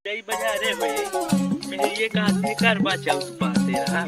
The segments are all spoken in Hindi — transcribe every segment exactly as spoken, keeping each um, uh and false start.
कई बाजारे हुए मैं ये कहा थे कर बचा उस पासे रहा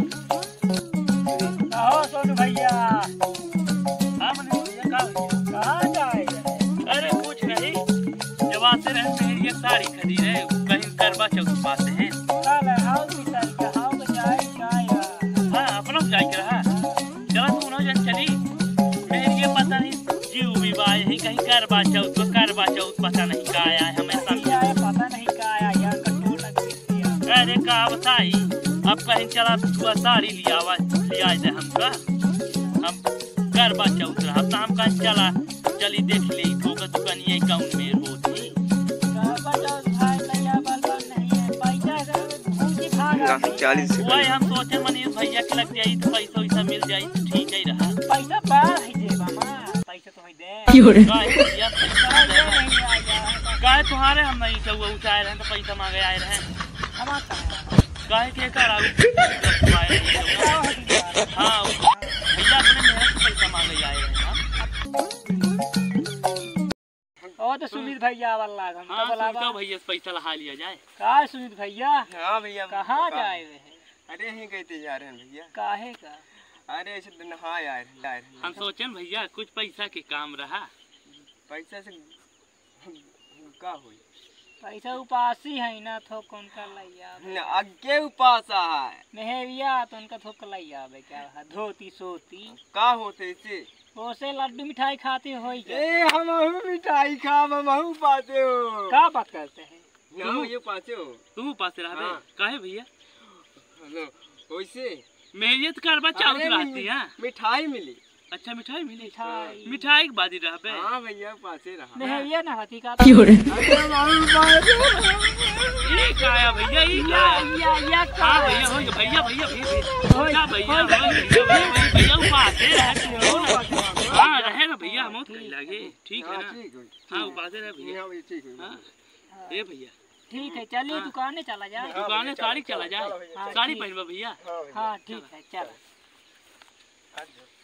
आओ सोनू भैया हम भैया कहाँ जाए? अरे कुछ नहीं जब आते रहे मैं ये साड़ी खरीद रहे कहीं कर बचा उस पासे हैं हाउ की साड़ी का हाउ में जाए जाए हाँ अपना जाए रहा चला सुनो जन चली मैं ये पता नहीं जीव भी बाय है कहीं कर बचा उसको कर बचा उस पता नहीं का आया है हमें पता नहीं का आया यार कटोर लग गई। अरे का बताई अब कहीं चला तू साड़ी लिया हुआ लिया दे हमका हम घर बच्चा उतरा अब हम कहीं चला चली देख ली तो का दुकान ये अकाउंट में होती चालीस वही हम सोचे मनीष भैया के लग जाई तो पैसा वैसा मिल जाई तो ठीक ही रहा पैसा बाहर है जे मामा पैसा तो दे गाय तुम्हारे हम नहीं तो ऊंचाए रहे तो पैसा मांगे आए रहे गाय के कर हाँ भैया अपने मेहनत से पैसा मांगे आए रहे ओ तो सुमित भैया वाला हम हाँ, तो बोला भैया से पैसा लहा लिया जाए का सुमित भैया हाँ भैया कहाँ जाए रहे? अरे यहीं गए थे जा रहे हैं भैया काहे का? अरे ऐसे नहा यार यार हम सोचे भैया कुछ पैसा के काम रहा पैसा से का हुई पैसा उपासी है ना थो कौन का लैया न आगे उपासा है मेहरिया तो उनका थोक लैया बे क्या है धोती सोती का होते इसे ओसे लड्डू मिठाई खाते हो ए हम मिठाई खा हम पाते हो का बात करते हैं ना ये पाते हो तुम पास रहा हाँ। काहे भैया हेलो वैसे मेहनत कर बच्चा रहती है मिठाई मिली अच्छा मिठाई मिली मिठाई मिठाई के बाद ही रहा पे हाँ भैया पासे रहा मेहरिया ना होती का ये क्या आया भैया ये क्या या या का हाँ भैया हो गया भैया भैया भैया भैया भैया भैया उपास रहे हाँ रहे ना भैया हम तो लगे ठीक है ना हाँ उपास रहे भैया हाँ ये भैया ठीक है चलिए दुकाने चला जाए दुकाने साड़ी चला जाए साड़ी पहनवा भैया हाँ ठीक है चलो।